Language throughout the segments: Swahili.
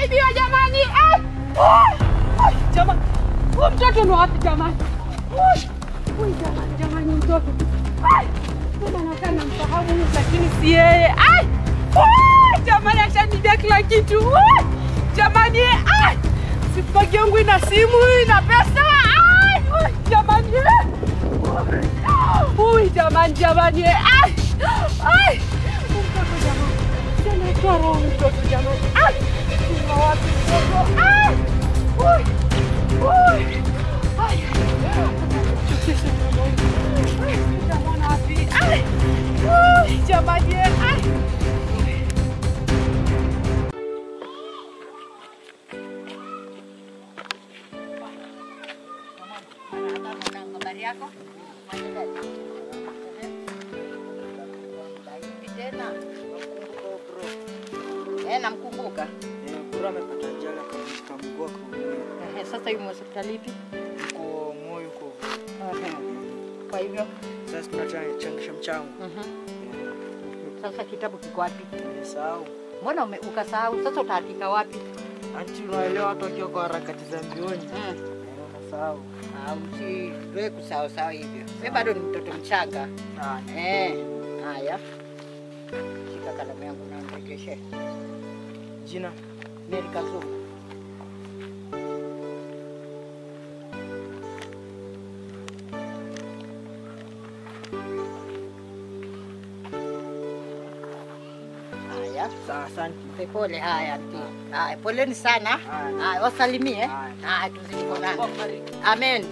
nimeibiwa jamani. Jamani. Huyu mtoto ni wapi jamani? Huyu jamani mtoto. Mama anakaa namfahamu lakini si yeye. Jamani ashanibia kila kitu. Jamani. Sipagi yangu ina simu, ina pesa. Jamani. Jamani. Mtoto jamani. Tena choro mtoto jamani. Sima wapi mtoto. Jamani wapi. Jamani. Habari yako? Tena namkumbuka. Bro amepata ajali akamgua kwa. Sasa yumo hospitali ipi? Kwa moyo kwa. Kwa hivyo sasa tunachangisha mchango. Sasa kitabu kiko wapi? Nimesahau. Mbona ukasahau? Sasa utaandika wapi? Anti unaelewa watu wakiwa kwa harakati za mbioni. Unasahau. Usiwe kusahau sawa hivyo. Wewe bado ni mtoto mchanga. Haya. Shika kalamu yangu na nirejeshe. Jina Mary Kazu. Haya, asante. Pole haya auntie. Haya, poleni sana. Haya, wasalimie. Haya, tuzikutane. Amen.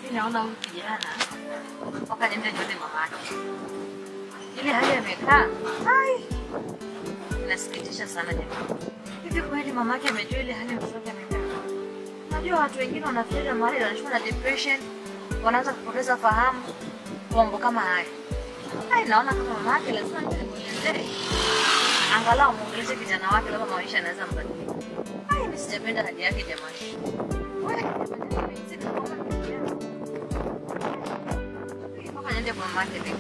Mimi naona huyu kijana mpaka niende nione mamake. Ile hali amekaa. Ai. Inasikitisha sana jamani. Hivi kweli mamake amejua ile hali mtoto amekaa? Unajua watu wengine wanafikiria mahali wanashikwa na depression, wanaanza kupoteza fahamu, mambo kama haya. Ai, naona kama mamake lazima nimuelezee. Angalau muongeleshe kijana wake kama maisha yanaweza mbadilika. Ai, mimi sijapenda hali yake jamani. Wewe sina kwa nende kwa mamake leo.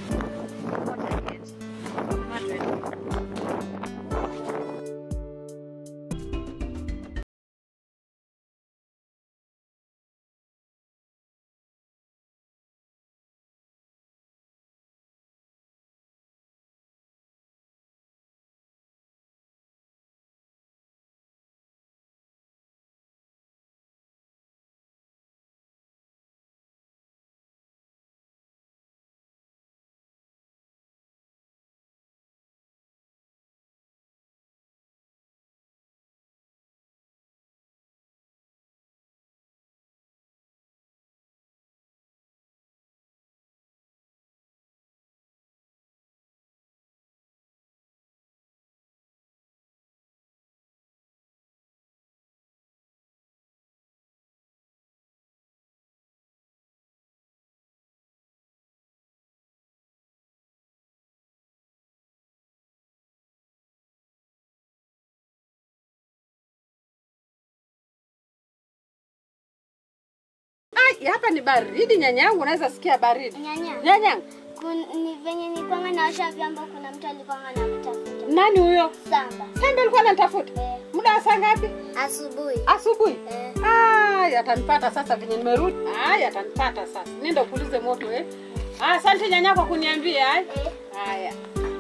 Hapa ni baridi nyanyangu, unaweza sikia baridi. Nyanyangu. Ni venye nilikuwa naosha vyombo, kuna mtu alikuwa ananitafuta. Nani huyo? Samba. Samba alikuwa ananitafuta? Muda wa saa ngapi? Asubuhi. Asubuhi? Yatanipata sasa venye nimerudi. Yatanipata sasa. Nenda upulize moto asante nyanya kwa kuniambia Haya.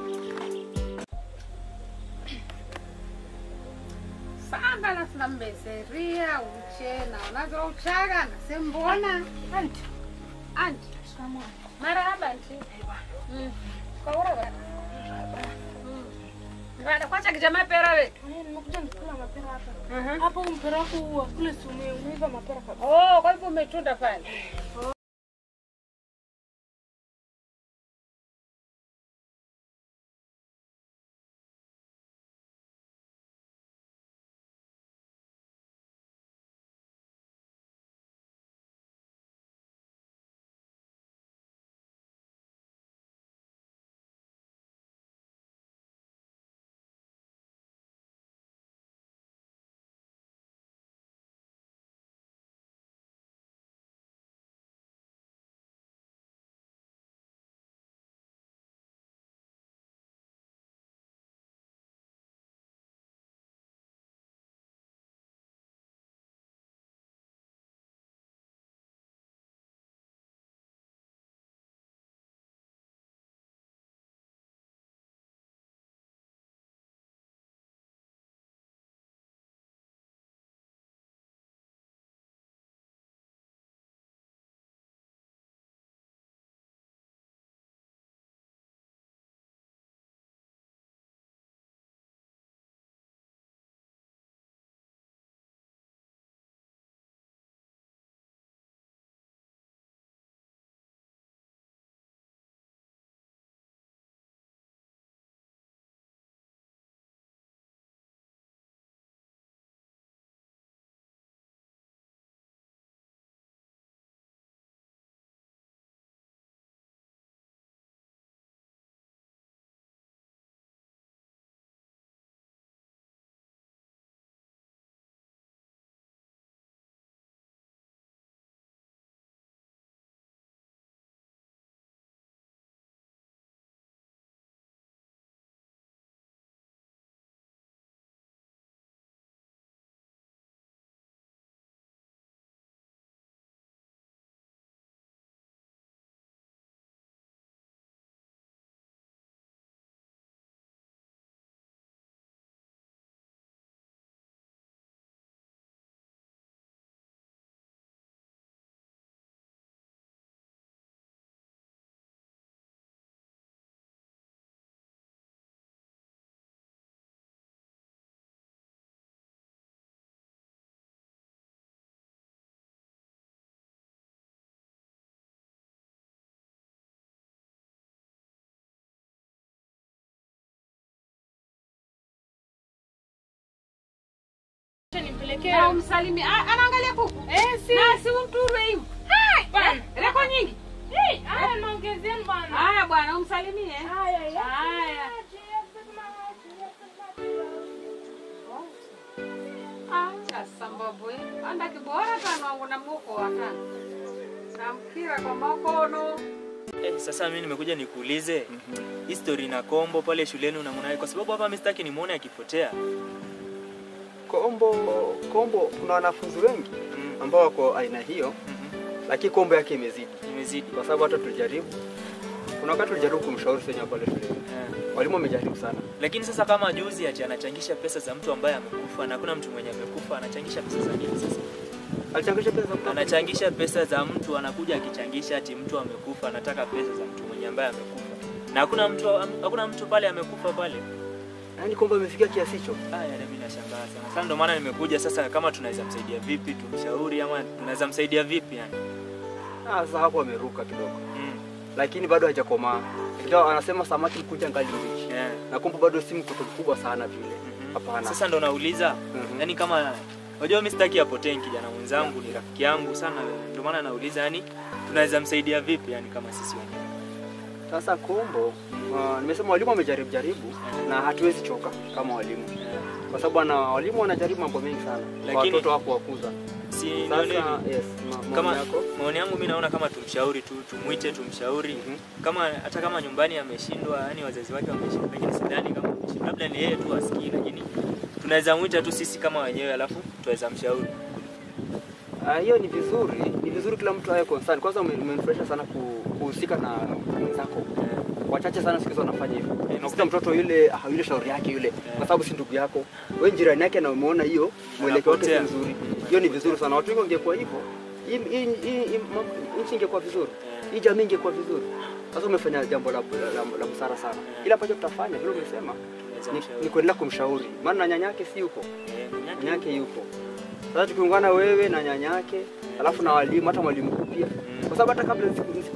Samba la tunambeseria uchena. Unazo uchaga na sembona. Anti. Marahaba anti. Kwa ura. Ngada kwacha kijamaa pera wewe. Nimekuja nikula mapera hapa. Hapo mpera wako kule sumu umeiva mapera kabisa. Kwa hivyo umetunda pale. naelekea. Na umsalimie. Anaangalia kuku. Si. Na si umturwe hivi. Hai. Reko nyingi. Haya naongezeni bwana. Haya bwana umsalimie. Haya. Sababu anda kibora tano na moko watano. Namkira kwa makono. Sasa mimi nimekuja nikuulize history na Kombo pale shuleni unamwona kwa sababu hapa mistaki nimuone akipotea. Kombo kuna wanafunzi wengi ambao wako aina hiyo. Lakini Kombo yake imezidi kwa sababu hata tulijaribu. Kuna wakati tulijaribu kumshauri senya pale shuleni. Walimu wamejaribu sana. Lakini sasa kama juzi ati anachangisha pesa za mtu ambaye amekufa na kuna mtu mwenye amekufa anachangisha pesa za nini sasa? Alichangisha pesa za mtu. Anachangisha pesa za mtu anakuja akichangisha ati mtu amekufa anataka pesa za mtu mwenye ambaye amekufa. Na hakuna mtu pale amekufa pale. Yaani Kombo amefikia kiasi hicho? Mimi nashangaa sana. Sasa ndio maana nimekuja sasa kama tunaweza msaidia vipi tumshauri ama tunaweza msaidia vipi yani? Sasa hapo ameruka kidogo. Lakini bado hajakomaa. Ndio anasema samaki mkuja ngali mbichi. Na Kombo bado si mtoto mkubwa sana vile. Hapana. Sasa ndo nauliza, yani kama unajua mimi sitaki apotee kijana mwenzangu ni rafiki yangu sana ndio maana nauliza yani tunaweza msaidia vipi yani kama sisi wenyewe. Sasa Kombo nimesema walimu wamejaribu na hatuwezi choka kama walimu. Kwa sababu walimu wanajaribu mambo mengi sana. Kwa watoto wako wakuza. Si sasa kama maoni yangu mimi naona kama tumshauri tu tumuite tumshauri kama hata kama nyumbani ameshindwa yani wazazi wake wameshindwa lakini sidhani kama ameshindwa labda ni yeye tu asikii lakini tunaweza muita tu sisi kama wenyewe alafu tuweza mshauri. Hiyo ni vizuri kila mtu awe concern. Kwanza umenifurahisha sana kuhusika na wenzako. Wachache sana siku hizo wanafanya hivyo. Unakuta mtoto yule shauri yake yule kwa sababu si ndugu yako. Wewe jirani yake na umeona hiyo mwelekeo wake si mzuri. Hiyo ni vizuri sana. Watu wengi wangekuwa hivyo. Nchi ingekuwa vizuri. Hii jamii ingekuwa vizuri. Sasa umefanya jambo la busara sana. Ila ambacho tutafanya vile umesema ni kuendelea kumshauri. Maana nyanyake si yuko. Nyanyake yuko. Sasa tukiungana wewe na nyanyake, alafu na walimu hata mwalimu pia. Kwa sababu hata kabla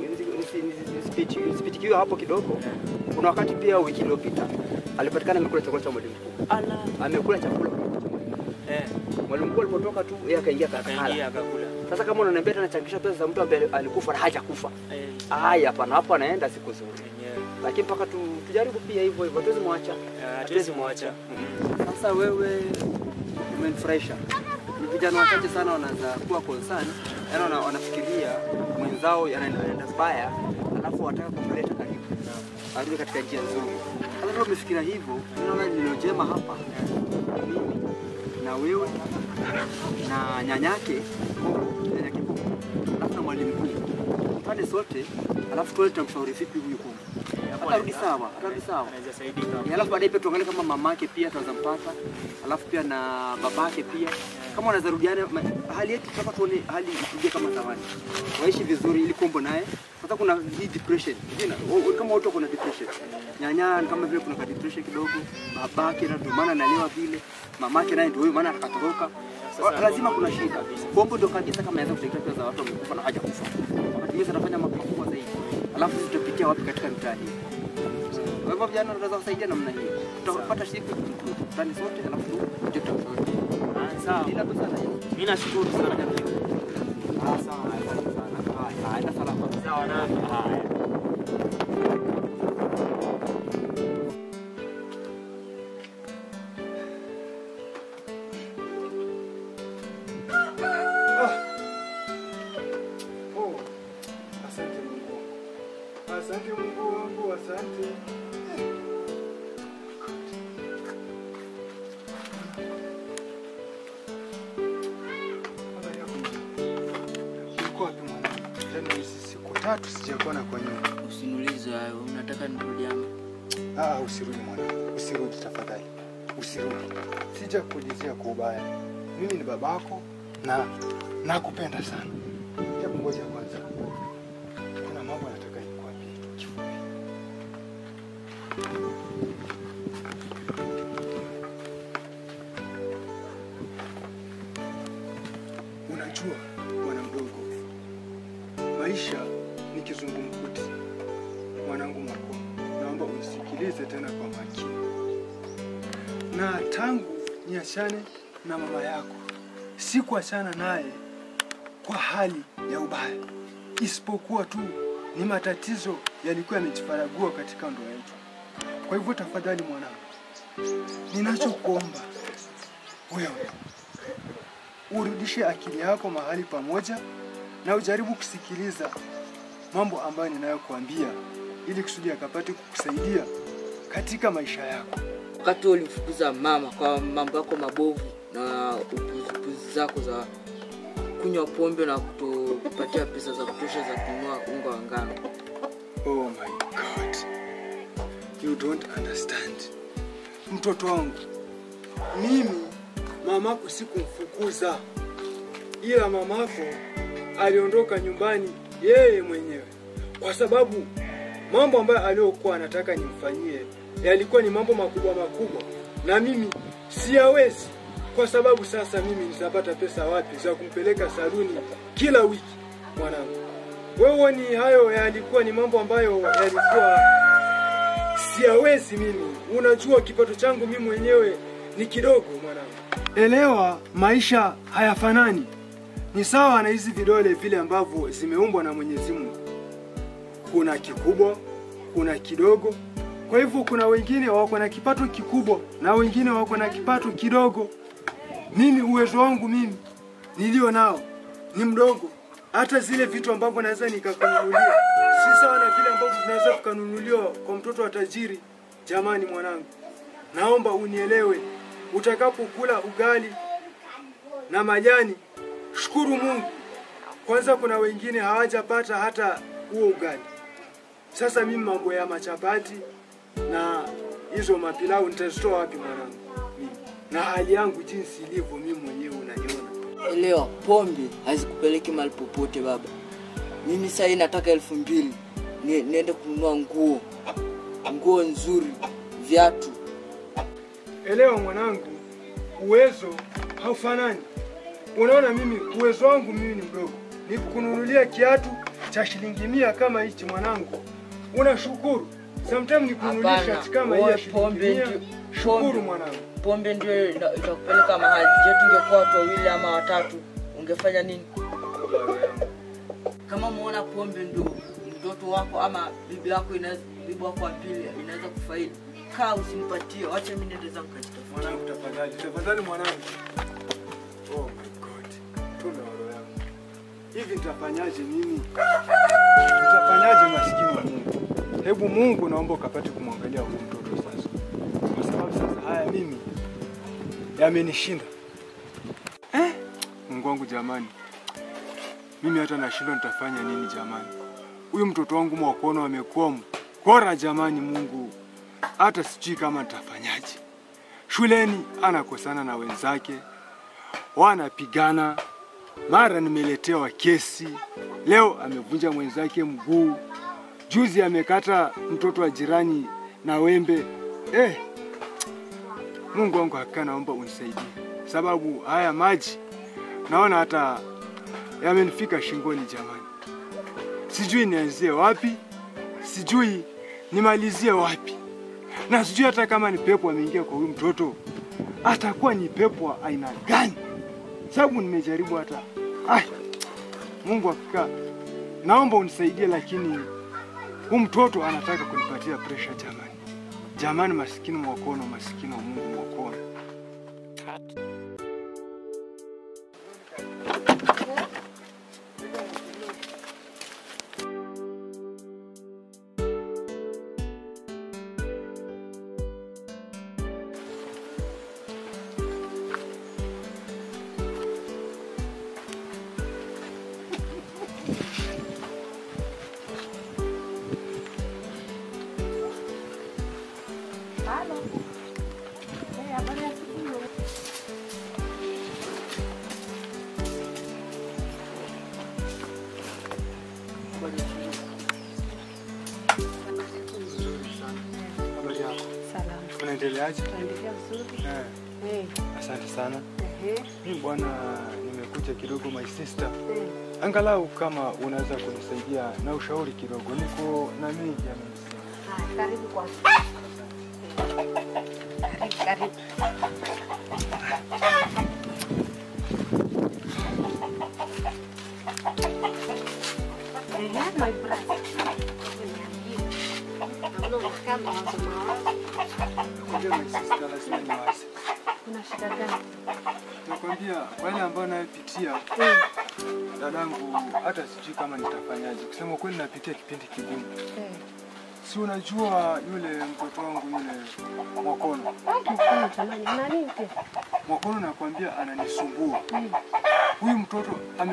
speech hapo kidogo, kuna wakati pia wiki iliyopita alipatikana amekula chakula cha mwalimu mkuu. Amekula chakula cha mwalimu. Mwalimu mkuu alipotoka tu yeye akaingia akakula. Sasa kama unaniambia anachangisha pesa za mtu ambaye alikufa na hajakufa. Hapana hapo anaenda siku zote. Lakini mpaka tujaribu pia hivyo tuwezi muacha. Sasa wewe umenifurahisha. Vijana wachache sana wanaanza kuwa concern, yani wanafikiria mwenzao anaenda baya, alafu wataka kumleta karibu. Arudi katika njia nzuri. Sasa kama umefikiria hivyo, unaona nilo jema hapa. Mimi na wewe na nyanyake alafu na mwalimu mkuu. Pande sote, alafu tuone tutamshauri vipi huyu Kombo. Atarudi sawa. Anaweza saidia. Alafu baadaye pia tuangalie kama mamake pia tunaweza mpata, alafu pia na babake pia. Kama wanaweza rudiana hali yetu tutaka tuone hali irudie kama zamani. Waishi vizuri ili Kombo naye. Sasa kuna hii depression. Kama watu kuna depression. Nyanya kama vile kuna depression kidogo, babake na ndio maana analewa vile, mamake naye ndio maana akatoroka. Lazima kuna shida. Kombo ndio kabisa kama anaweza kutetea pesa za watu wamekufa na hajakufa. Wakati mimi anafanya mambo makubwa zaidi. Alafu tutapitia wapi katika mtaa hii? Kwa hivyo vijana tunaweza kusaidia namna hii. Tutapata siku tutani sote alafu tutamshauri. Sawa. Mimi nashukuru sana kabisa. Sawa sana. Haina salama. Sawa na haya. Asante Mungu wangu, asante. Uko wapi mwana? Tena hizi siku 3 sijakuona kwa nyumba. Usiniulize hayo, unataka nirudi ama? Usirudi mwana. Usirudi tafadhali. Usirudi. Sijakuulizia kwa ubaya. Mimi ni babako na nakupenda sana. Hebu ngoja kwanza. Kuna mambo nataka nikwambie. Unajua mwana mdogo, maisha ni kizungumkuti. Mwanangu Makono, naomba unisikilize tena kwa makini. Na tangu niachane na mama yako, si kuachana naye kwa hali ya ubaya, isipokuwa tu ni matatizo yalikuwa yamejifaragua katika ndoa yetu. Kwa hivyo tafadhali mwanangu, ninachokuomba wewe urudishe akili yako mahali pamoja na ujaribu kusikiliza mambo ambayo ninayokuambia ili kusudi akapate kukusaidia katika maisha yako. Wakati ulimfukuza mama kwa mambo yako mabovu na upuzi zako za kunywa pombe na kutopatia pesa za kutosha za kununua unga wa ngano. Oh my God. You don't understand. Mtoto wangu, mimi mamako sikumfukuza, ila mamako aliondoka nyumbani yeye mwenyewe kwa sababu mambo ambayo aliyokuwa anataka nimfanyie yalikuwa ni mambo makubwa makubwa na mimi siyawezi, kwa sababu sasa mimi nitapata pesa wapi za kumpeleka saluni kila wiki mwanangu? Wewe ni hayo yalikuwa ni mambo ambayo yalikuwa siyawezi mimi. Unajua kipato changu mimi mwenyewe ni kidogo mwanangu. Elewa, maisha hayafanani. Ni sawa na hizi vidole vile ambavyo zimeumbwa na Mwenyezi Mungu. Kuna kikubwa, kuna kidogo. Kwa hivyo kuna wengine wako na kipato kikubwa na wengine wako na kipato kidogo. Mimi uwezo wangu mimi nilio nao ni mdogo. Hata zile vitu ambavyo naweza nikakununulia si sawa na vile ambavyo tunaweza kununuliwa kwa mtoto wa tajiri. Jamani mwanangu, naomba unielewe. Utakapokula ugali na majani, shukuru Mungu. Kwanza kuna wengine hawajapata hata huo ugali. Sasa mimi mambo ya machapati na hizo mapilau nitazitoa wapi mwanangu? Mimi na hali yangu jinsi ilivyo mimi mwenyewe unaniona. Elewa, pombe hazikupeleki mahali popote baba. Mimi sasa nataka 2000 niende kununua nguo nzuri, viatu. Elewa mwanangu, uwezo haufanani. Unaona mimi uwezo wangu mimi ni mdogo. Nikununulia kiatu cha shilingi 100 kama hichi mwanangu, unashukuru. Sometimes nikununulia shati kama hii ya shilingi 100. Shukuru mwanangu. Pombe ndio itakupeleka mahali. Je, tungekuwa watu wawili ama watatu, ungefanya nini? Kama muona pombe ndio mtoto wako ama bibi yako bibi wako wa pili inaweza kufaidi, kaa usinipatie, acha mimi niende zangu katika. Mwanangu tafadhali mwanangu. Oh my God. Tuna roho yangu. Hivi nitafanyaje mimi? Nitafanyaje maskini wa Mungu? Hebu Mungu naomba ukapate kumwangalia huyu mtoto sasa. Kwa sababu sasa haya mimi yamenishinda. Mungu wangu jamani. Mimi hata nashindwa nitafanya nini jamani. Huyu mtoto wangu MWAKONO amekuwa mkora jamani Mungu. Hata sijui kama nitafanyaje. Shuleni anakosana na wenzake. Wanapigana. Mara nimeletewa kesi. Leo amevunja mwenzake mguu. Juzi amekata mtoto wa jirani na wembe. Mungu wangu hakika naomba unisaidie. Sababu haya maji naona hata yamenifika shingoni jamani. Sijui nianzie wapi, sijui nimalizie wapi. Na sijui hata kama ni pepo ameingia kwa huyu mtoto, atakuwa ni pepo wa aina gani? Sababu nimejaribu hata Mungu hakika naomba unisaidie, lakini huyu mtoto anataka kunipatia pressure jamani. Jamani maskini MWAKONO, maskini wa Mungu MWAKONO. Unaendeleaje? Tuendelea vizuri. Asante sana. Mimi bwana nimekuja kidogo my sister. Angalau kama unaweza kunisaidia na ushauri kidogo. Niko na mengi yamenisema. Karibu kwa. Karibu. My brother. Naona kama mawazo. Nakwambia my sister, lazima niwaze. Kuna shida gani? Nakwambia wale ambao napitia dadangu, hata sijui kama nitafanyaje. Kusema kweli napitia kipindi kigumu. Si unajua yule mtoto wangu yule Mwakono. Mwakono jamani, una nini tena? Mwakono nakwambia ananisumbua. Huyu mtoto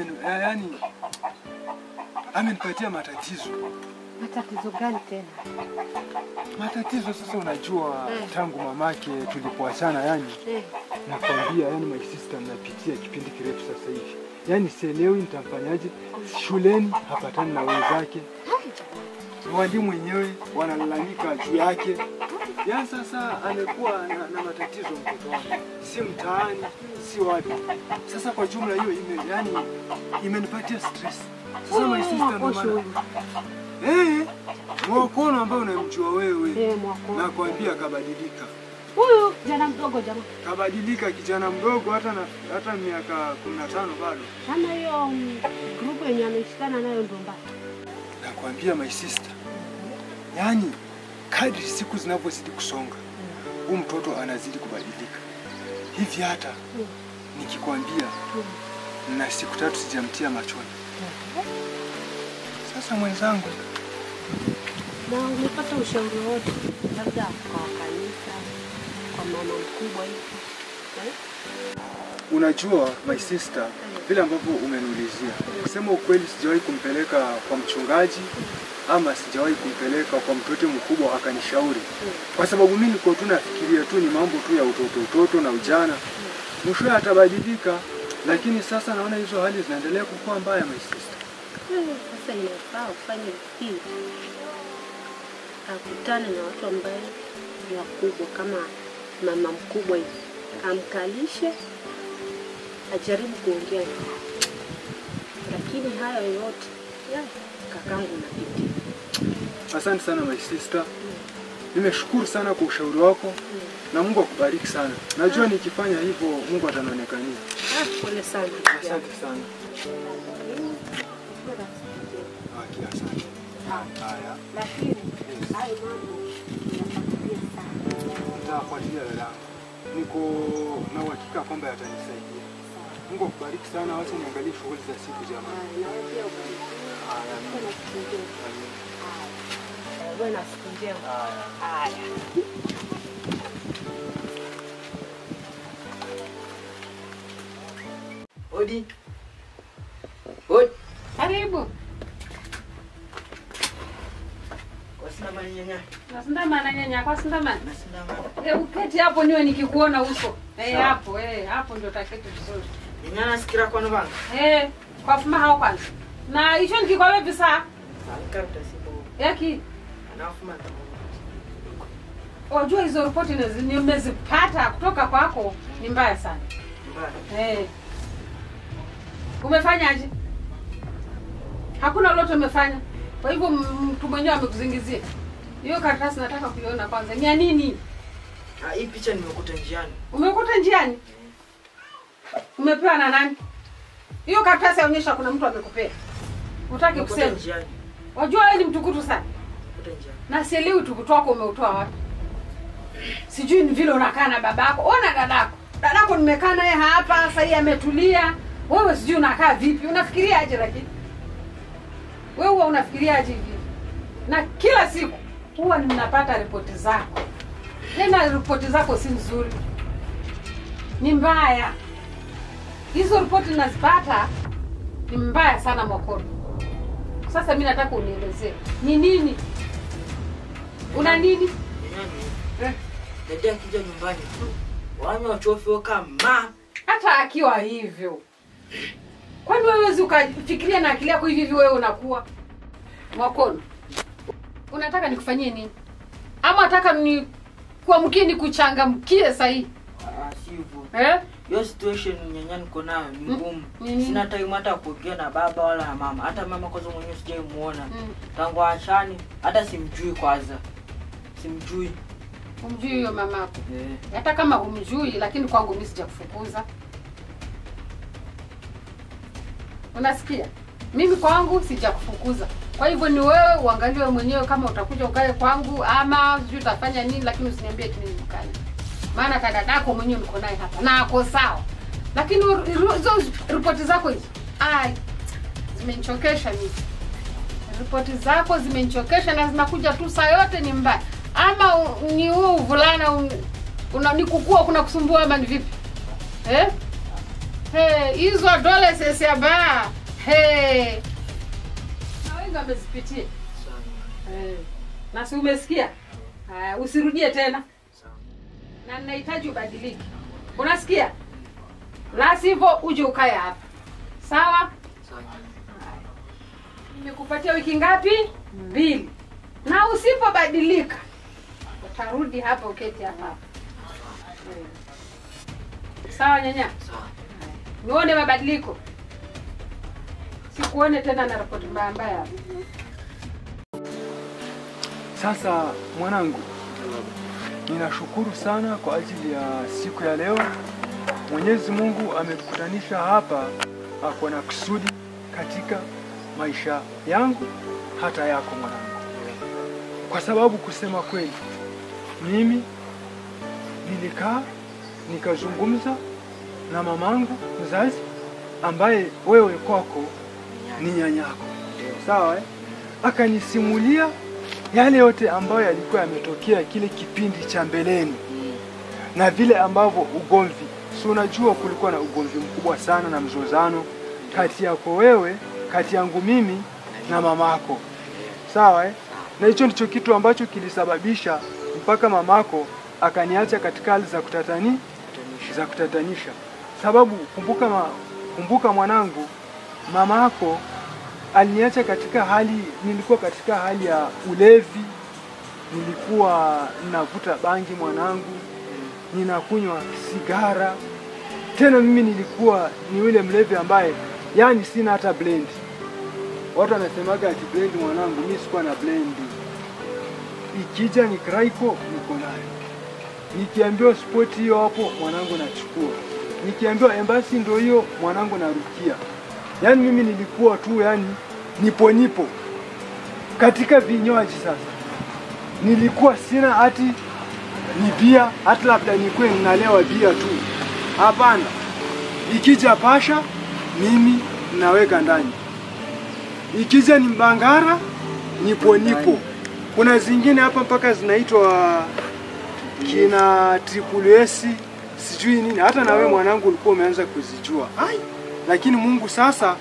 amenipatia matatizo. Matatizo gani tena? Matatizo sasa unajua tangu mamake tulipoachana nakwambia my sister napitia kipindi kirefu sasa hivi. Sielewi nitamfanyaje. Shuleni hapatani na wenzake. Walimu wenyewe wanalalamika juu yake. Sasa amekuwa na matatizo mtoto wangu. Si mtaani, si wapi. Sasa kwa jumla hiyo imenipatia stress. Sasa my sister ndo maana Mwakono ambaye unamjua wewe. Nakwambia kabadilika. Huyu kijana mdogo jamaa. Kabadilika kijana mdogo hata miaka 15 bado. Kama hiyo group yenye ameshikana nayo ndo mbaya. Nakwambia my sister. Kadri siku zinavyozidi kusonga, huyu mtoto anazidi kubadilika. Hivi hata nikikwambia na siku 3 sijamtia machoni. Sasa mwenzangu, na umepata ushauri wote labda kwa kanisa, kwa mama mkubwa hivi? Unajua my sister, vile ambavyo umeniulizia, kusema ukweli sijawahi kumpeleka kwa mchungaji ama sijawahi kumpeleka kwa mtoto mkubwa akanishauri. Kwa sababu mimi niko tu nafikiria tu ni mambo tu ya utoto na ujana. Mwisho atabadilika, lakini sasa naona hizo hali zinaendelea kukua mbaya my sister. Sasa inafaa ufanye hivi. Akutane na watu ambao ni wakubwa kama mama mkubwa hivi. Amkalishe, ajaribu kuongea. Lakini haya yote kakangu napitia. Asante sana my sister. Nimeshukuru sana kwa ushauri wako. Na Mungu akubariki sana. Najua nikifanya hivyo Mungu atanionekania. Pole sana. Asante sana. Asante. Haya. Lakini hayo mambo yanafuatilia sana. Nitafuatilia dadangu. Niko na uhakika kwamba yatanisaidia. Mungu akubariki sana. Wacha niangalie shughuli za siku jamani. Na wewe pia ubariki. Wewe na siku njema. Haya. Odi. Karibu. Wasindama nyanya. Nasindama na nyanya, kwa sindama. Nasindama. Uketi hapo niwe nikikuona uso. Hapo ndio taketi vizuri. Nyanya nasikira kwa nobanga. Kwa fuma hao kwanza. Na hicho nikikwawe visa. Alkarta sipo. Yaki. Anafuma tamu. Wajua hizo ripoti nimezipata kutoka kwako ni mbaya sana. Mbaya. Umefanyaje? Hakuna lolote umefanya. Kwa hivyo mtu mwenyewe amekuzingizia. Hiyo karatasi nataka kuiona kwanza. Ni ya nini? Hii picha nimekuta njiani. Umekuta njiani? Umepewa na nani? Hiyo karatasi yaonyesha kuna mtu amekupea. Utaki kusema. Njiani. Wajua wewe ni mtukutu sana. Nimekuta njiani. Na sielewi utukutu wako umeutoa wapi. Sijui ni vile unakaa na babako. Ona dadako. Dadako nimekaa naye hapa, sasa hivi ametulia. Wewe sijui unakaa vipi? Unafikiria aje lakini? Wewe huwa unafikiria aje hivi? Na kila siku huwa ninapata ripoti zako. Tena ripoti zako si nzuri. Ni mbaya. Hizo ripoti ninazipata ni mbaya sana Mwakono. Sasa mimi nataka unielezee. Ni nini? Una nini? Nyanya. Dada akija nyumbani. Wanywa chofi kama hata akiwa hivyo. Kwani wewe huwezi ukafikiria na akili yako hivi wewe unakuwa? Mwakono. Unataka nikufanyie nini? Ama nataka ni kuamkie nikuchangamkie sasa hivi? Sivyo. Hiyo situation nyanya niko nayo ni ngumu. Sina time hata kuongea na baba wala na mama. Hata mama kwanza mwenyewe sijamuona. Tangu achani hata simjui kwanza. Simjui. Umjui huyo mamako? Hata kama humjui lakini kwangu mimi sijakufukuza. Unasikia? Mimi kwangu sijakufukuza. Kwa hivyo ni wewe uangalie mwenyewe kama utakuja ukae kwangu ama sijui utafanya nini, lakini usiniambie tu mimi ukae. Maana kadadako mwenyewe niko naye hapa na ako sawa. Lakini hizo ripoti zako hizo, zimenichokesha mimi. Ripoti zako zimenichokesha na zinakuja tu saa yote ni mbaya. Ama ni huo uvulana unanikukua kuna kusumbua ama ni vipi? Hizo dole sisi hapa. Na wengi wamezipitia. Na si umesikia? Usirudie tena. Na ninahitaji ubadilike. Unasikia? La sivyo uje ukae hapa. Sawa? Sawa. Nimekupatia wiki ngapi? 2. Na usipobadilika utarudi hapa uketi hapa. Sawa nyanya? Sawa. Nione mabadiliko. Sikuone tena na ripoti mbaya hapa. Sasa mwanangu, ninashukuru sana kwa ajili ya siku ya leo. Mwenyezi Mungu amekutanisha hapa ako na kusudi katika maisha yangu hata yako mwanangu. Kwa sababu kusema kweli, mimi nilikaa nikazungumza na mamangu mzazi ambaye wewe kwako ni nyanyako. Sawa akanisimulia yale yote ambayo yalikuwa yametokea kile kipindi cha mbeleni. Na vile ambavyo ugomvi, si unajua kulikuwa na ugomvi mkubwa sana na mzozano kati yako wewe, kati yangu mimi na mamako. Sawa na hicho ndicho kitu ambacho kilisababisha mpaka mamako akaniacha katika hali za kutatanisha. Sababu kumbuka mwanangu, mamako aliniacha katika nilikuwa katika hali ya ulevi, nilikuwa ninavuta bangi mwanangu, ninakunywa sigara. Tena mimi nilikuwa ni yule mlevi ambaye yani sina hata blend. Watu wanasemaga ati blend mwanangu, mimi sikuwa na blend. Ikija ni kraiko niko nayo. Nikiambiwa sport hiyo hapo mwanangu nachukua. Nikiambiwa embassy ndio hiyo mwanangu narukia. Yani mimi nilikuwa tu yani nipo katika vinywaji. Sasa nilikuwa sina hati ni bia, hata labda nikuwe ninalewa bia tu. Hapana. Ikija pasha mimi naweka ndani. Ikija ni mbangara nipo. Kuna zingine hapa mpaka zinaitwa kina triple S sijui nini. Hata na wewe mwanangu ulikuwa umeanza kuzijua. Lakini Mungu sasa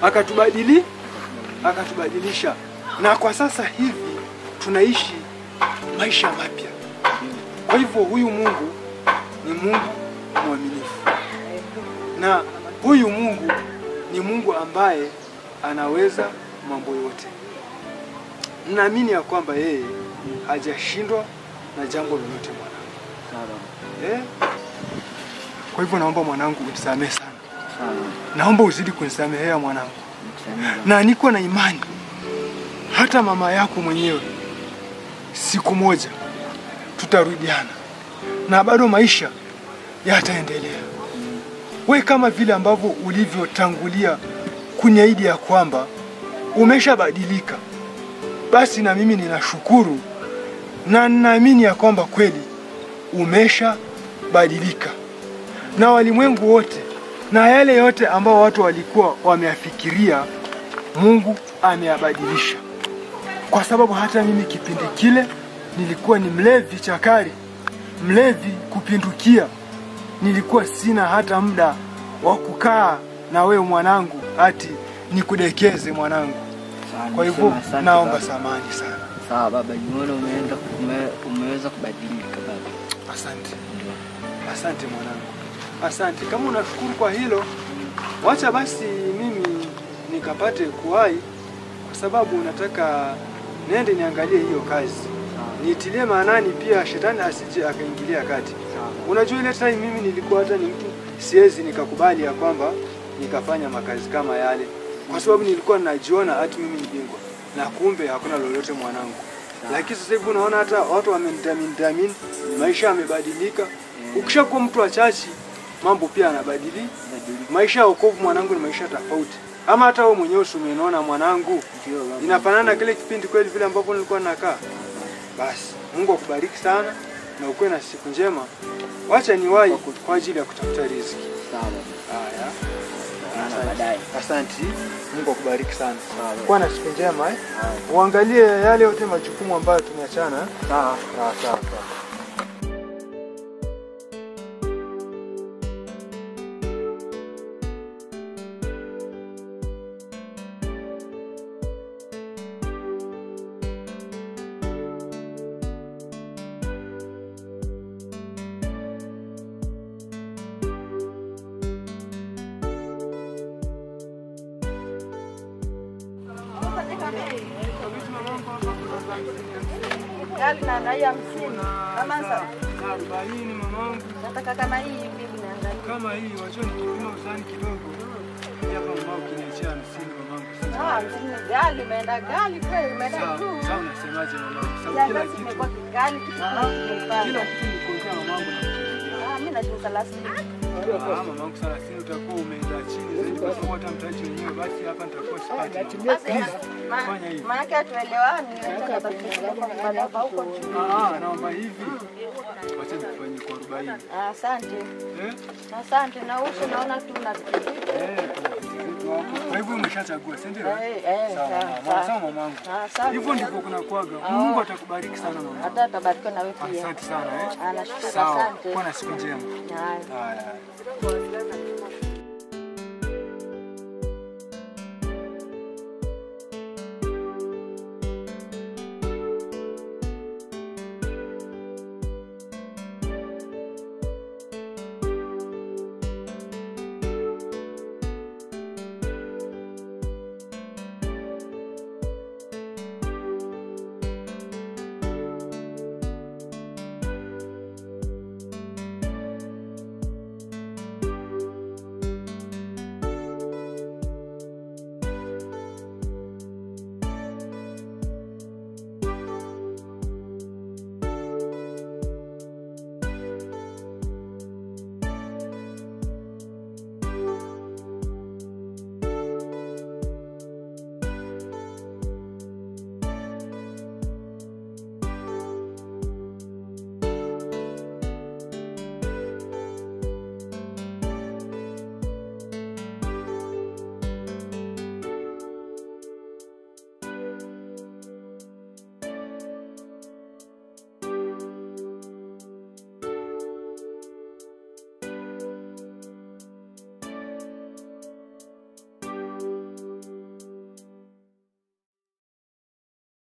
akatubadilisha. Na kwa sasa hivi tunaishi maisha mapya. Kwa hivyo huyu Mungu ni Mungu mwaminifu. Na huyu Mungu ni Mungu ambaye anaweza mambo yote. Naamini ya kwamba yeye hajashindwa na jambo lolote mwanangu. Kwa hivyo naomba mwanangu unisamehe sana. Naomba uzidi kunisamehea mwanangu. Na niko na imani hata mama yako mwenyewe siku moja tutarudiana na bado maisha yataendelea. We kama vile ambavyo ulivyotangulia kuniahidi ya kwamba umeshabadilika, basi na mimi ninashukuru na ninaamini ya kwamba kweli umeshabadilika. Na walimwengu wote na yale yote ambao watu walikuwa wameafikiria, Mungu ameyabadilisha. Kwa sababu hata mimi kipindi kile nilikuwa ni mlevi chakari, mlevi kupindukia. Nilikuwa sina hata muda wa kukaa na wewe mwanangu ati nikudekeze mwanangu. Kwa hivyo naomba samahani sana. Sawa baba, nimeona umeweza kubadilika baba. Asante. Asante mwanangu. Asante. Kama unashukuru kwa hilo, wacha basi mimi nikapate kuwahi, kwa sababu nataka nende niangalie hiyo kazi. Nitilie maanani pia shetani asije akaingilia kati. Unajua ile time mimi nilikuwa hata ni mtu siwezi nikakubali ya kwamba nikafanya makazi kama yale, kwa sababu nilikuwa najiona ati mimi ni bingwa na kumbe hakuna lolote mwanangu. Lakini sasa hivi unaona hata watu wamenidamin, maisha yamebadilika. Ukishakuwa mtu wa chachi, mambo pia yanabadilika. Maisha ya wokovu mwanangu ni maisha tofauti. Ama hata wewe mwenyewe umeona mwanangu. Inafanana kile kipindi kweli vile ambapo nilikuwa nakaa. Basi Mungu akubariki sana na ukuwe na siku njema. Wacha niwahi kwa ajili ya kutafuta riziki. Sawa. Haya. Baadaye. Asante. Mungu akubariki sana. Kuwa na siku njema Uangalie yale yote majukumu ambayo tumeachana. Sawa. Sawa. Gali na raia 50. Kama sasa. 40 mamangu. Nataka kama hii hivi niangalie. Kama hii wacha nikipima uzani kidogo. Hapa mamangu kiniachia 50 mamangu. Gali umeenda gali kweli umeenda tu. Sawa unasemaje mamangu? Sawa kila kitu kimekuwa gali kitu kimepanda. Kila kitu ni kuongea mamangu na mimi najua 30. Mamangu 30 utakuwa umeenda chini zaidi kwa sababu hata mtaji wenyewe basi hapa nitakuwa sipati. Fanya hivi. Maana hatuelewani nataka tutafikia kwa huko chini. Naomba hivi. Wacha nifanye kwa 40. Asante. Asante na uso naona tu na kwa hivyo umeshachagua, si ndio? Sawa mamangu. Hivyo ndivyo kuna kuaga. Mungu atakubariki sana mama. Hata atabariki na wewe pia. Asante sana Anashukuru asante. Asante. Kuwa na siku njema. Haya.